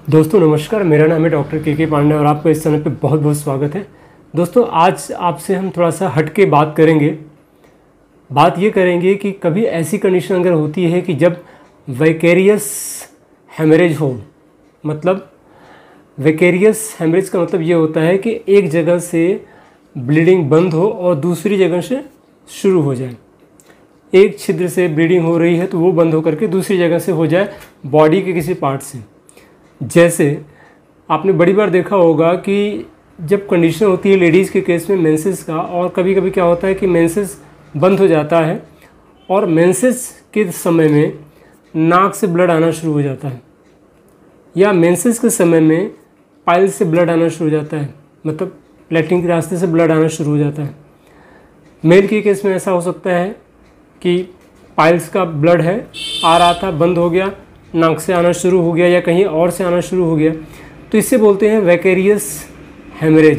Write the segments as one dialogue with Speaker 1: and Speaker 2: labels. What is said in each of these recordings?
Speaker 1: दोस्तों नमस्कार, मेरा नाम है डॉक्टर के पांडे और आपका इस चैनल पे बहुत बहुत स्वागत है। दोस्तों आज आपसे हम थोड़ा सा हट के बात करेंगे। बात ये करेंगे कि कभी ऐसी कंडीशन अगर होती है कि जब वैकेरियस हेमरेज हो, मतलब वैकेरियस हेमरेज का मतलब ये होता है कि एक जगह से ब्लीडिंग बंद हो और दूसरी जगह से शुरू हो जाए। एक छिद्र से ब्लीडिंग हो रही है तो वो बंद होकर के दूसरी जगह से हो जाए, बॉडी के किसी पार्ट से। जैसे आपने बड़ी बार देखा होगा कि जब कंडीशन होती है लेडीज़ के केस में मेंसेस का, और कभी कभी क्या होता है कि मेंसेस बंद हो जाता है और मेंसेस के समय में नाक से ब्लड आना शुरू हो जाता है, या मेंसेस के समय में पाइल से ब्लड आना शुरू हो जाता है, मतलब लैट्रिन के रास्ते से ब्लड आना शुरू हो जाता है। मेल के केस में ऐसा हो सकता है कि पाइल्स का ब्लड है, आ रहा था, बंद हो गया, नाक से आना शुरू हो गया या कहीं और से आना शुरू हो गया, तो इससे बोलते हैं वैकेरियस हेमरेज।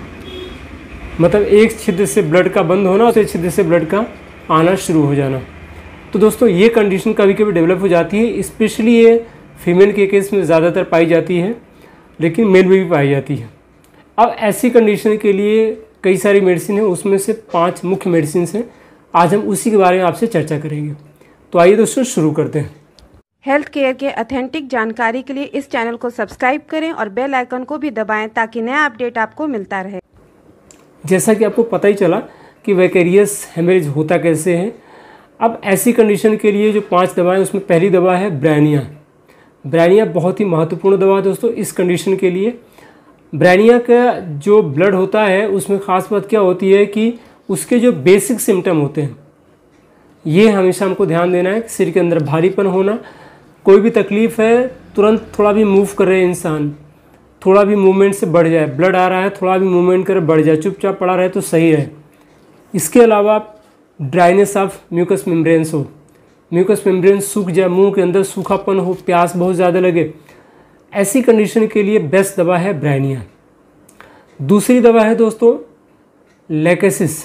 Speaker 1: मतलब एक छिद्र से ब्लड का बंद होना और दूसरे छिद्र से ब्लड का आना शुरू हो जाना। तो दोस्तों ये कंडीशन कभी कभी डेवलप हो जाती है, स्पेशली ये फीमेल के केस में ज़्यादातर पाई जाती है, लेकिन मेल में भी पाई जाती है। अब ऐसी कंडीशन के लिए कई सारी मेडिसिन है, उसमें से 5 मुख्य मेडिसिन हैं। आज हम उसी के बारे में आपसे चर्चा करेंगे। तो आइए दोस्तों शुरू करते हैं।
Speaker 2: हेल्थ केयर के ऑथेंटिक जानकारी के लिए इस चैनल को सब्सक्राइब करें और बेल आइकन को भी दबाएं ताकि नया अपडेट आपको मिलता रहे।
Speaker 1: जैसा कि आपको पता ही चला कि वैकेरियस हेमरेज होता कैसे है। अब ऐसी कंडीशन के लिए जो 5 दवाएं, उसमें पहली दवा है ब्रैनिया। ब्रैनिया बहुत ही महत्वपूर्ण दवा है दोस्तों इस कंडीशन के लिए। ब्रैनिया का जो ब्लड होता है उसमें ख़ास बात क्या होती है कि उसके जो बेसिक सिम्टम होते हैं, ये हमेशा हमको ध्यान देना है। सिर के अंदर भारीपन होना, कोई भी तकलीफ़ है तुरंत थोड़ा भी मूव कर रहे इंसान, थोड़ा भी मूवमेंट से बढ़ जाए, ब्लड आ रहा है थोड़ा भी मूवमेंट करे बढ़ जाए, चुपचाप पड़ा रहे तो सही रहे। इसके अलावा ड्राइनेस ऑफ म्यूकस मेम्ब्रेन्स हो, म्यूकस मेम्ब्रेन्स सूख जाए, मुंह के अंदर सूखापन हो, प्यास बहुत ज़्यादा लगे, ऐसी कंडीशन के लिए बेस्ट दवा है ब्रैनिया। दूसरी दवा है दोस्तों लेकेसिस।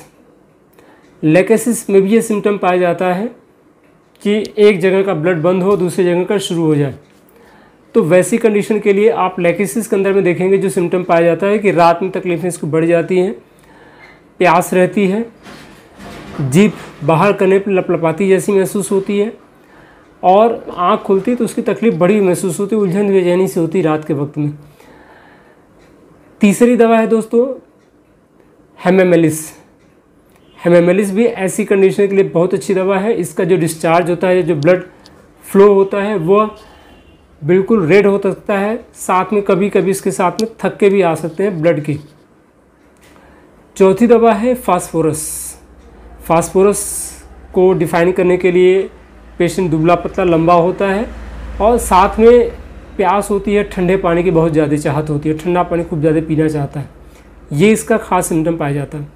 Speaker 1: लेकेसिस में भी ये सिम्टम पाया जाता है कि एक जगह का ब्लड बंद हो, दूसरी जगह का शुरू हो जाए। तो वैसी कंडीशन के लिए आप लेकेसिस के अंदर में देखेंगे जो सिम्टम पाया जाता है कि रात में तकलीफ़ें इसको बढ़ जाती हैं, प्यास रहती है, जीभ बाहर करने पर लपलपाती जैसी महसूस होती है, और आँख खुलती तो उसकी तकलीफ़ बड़ी महसूस होती है, उलझन बेचैनी से होती रात के वक्त में। तीसरी दवा है दोस्तों हेमेमेलिस। हेमेमेलिस भी ऐसी कंडीशन के लिए बहुत अच्छी दवा है। इसका जो डिस्चार्ज होता है, जो ब्लड फ्लो होता है, वो बिल्कुल रेड हो सकता है, साथ में कभी कभी इसके साथ में थक्के भी आ सकते हैं ब्लड की। चौथी दवा है फास्फोरस। फास्फोरस को डिफाइन करने के लिए पेशेंट दुबला पतला लंबा होता है और साथ में प्यास होती है, ठंडे पानी की बहुत ज़्यादा चाहत होती है, ठंडा पानी खूब ज़्यादा पीना चाहता है, ये इसका खास सिम्टम पाया जाता है।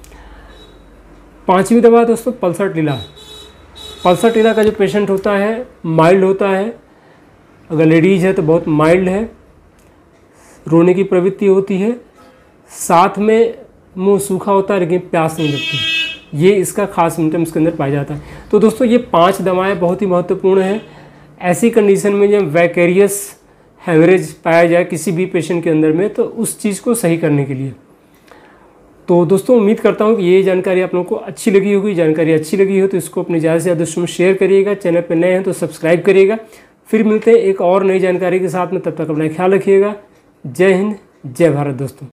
Speaker 1: 5वीं दवा है दोस्तों पल्सर टीला। पल्सर टीला का जो पेशेंट होता है माइल्ड होता है, अगर लेडीज़ है तो बहुत माइल्ड है, रोने की प्रवृत्ति होती है, साथ में मुंह सूखा होता है लेकिन प्यास नहीं लगती, ये इसका खास सिम्टम इसके अंदर पाया जाता है। तो दोस्तों ये 5 दवाएं बहुत ही महत्वपूर्ण हैं ऐसी कंडीशन में जब वैकेरियस हेमरेज पाया जाए किसी भी पेशेंट के अंदर में, तो उस चीज़ को सही करने के लिए। तो दोस्तों उम्मीद करता हूँ कि ये जानकारी आप लोगों को अच्छी लगी होगी। जानकारी अच्छी लगी हो तो इसको अपने ज़्यादा से ज़्यादा दोस्तों में शेयर करिएगा। चैनल पर नए हैं तो सब्सक्राइब करिएगा। फिर मिलते हैं एक और नई जानकारी के साथ में, तब तक अपना ख्याल रखिएगा। जय हिंद, जय भारत दोस्तों।